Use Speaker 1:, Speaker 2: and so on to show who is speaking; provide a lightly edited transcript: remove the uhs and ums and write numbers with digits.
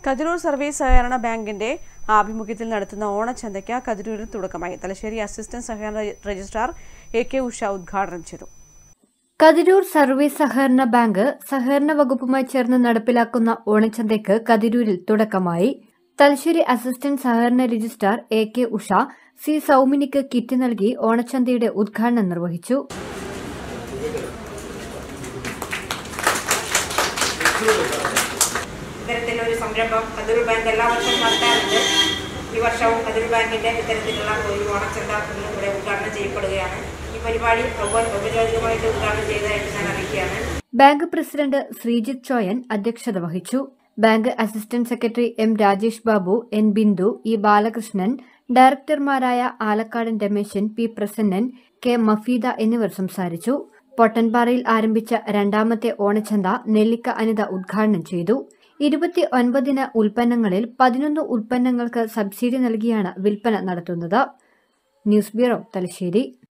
Speaker 1: Kathirur service സഹകരണ ബാങ്കിന്റെ ആഭിമുഖ്യത്തിൽ നടത്തുന്ന ഓണച്ചന്തയ്ക്ക് കതിരൂരിൽ തുടക്കമായി. തലശ്ശേരി അസിസ്റ്റന്റ് സഹകരണ രജിസ്ട്രാർ AK ഉഷ ഉദ്ഘാടനം ചെയ്തു.
Speaker 2: കതിരൂർ സർവീസ് സഹകരണ ബാങ്ക് സഹകരണ വകുപ്പുമായി ചേർന്ന് നടപ്പിലാക്കുന്ന ഓണച്ചന്തയ്ക്ക് കതിരൂരിൽ തുടക്കമായി. തലശ്ശേരി അസിസ്റ്റന്റ് സഹകരണ രജിസ്ട്രാർ AK ഉഷ C സൗമിനിക്ക് കിറ്റ് നൽകി ഓണച്ചന്തയുടെ ഉദ്ഘാടനം നിർവഹിച്ചു.
Speaker 3: ഇത്തരത്തിലൊരു സംരംഭം കതിരൂർ ബാങ്ക് എല്ലാ വർഷവും നടത്താറുണ്ട്. ഈ വർഷവും കതിരൂർ ബാങ്കിന്റെ ഇത്തരത്തിലുള്ള ഒരു ഓണച്ചന്ത ഇവിടെ ഉദ്ഘാടനം ചെയ്യപ്പെടുകയാണ്. ഈ പരിപാടി ഔപചാരികമായിട്ട് ഉദ്ഘാടനം ചെയ്തതായിട്ട് ഞാൻ അറിയിക്കുകയാണ്.
Speaker 2: ബാങ്ക് പ്രസിഡന്റ് ശ്രീജിത്ത് ചോയൻ അധ്യക്ഷത വഹിച്ചു. Bank assistant secretary M Rajesh Babu, N Bindu, E Balakrishnan, ഡയറക്ടർമാരായ ആലക്കാടൻ രമേശൻ, P പ്രസന്നൻ, K മഫീദ എന്നിവർ സംസാരിച്ചു. പൊട്ടൻപാറയിൽ ആരംഭിച്ച രണ്ടാമത്തെ ഓണച്ചന്ത നെല്ലിക്ക അനിത ഉദ്ഘാടനം ചെയ്തു. 29 ഉൽപ്പന്നങ്ങളിൽ 11 ഉൽപ്പന്നങ്ങൾക്ക് സബ്സിഡി നൽകിയാണ് വിൽപ്പന നടത്തുന്നത്. News bureau, Thalassery.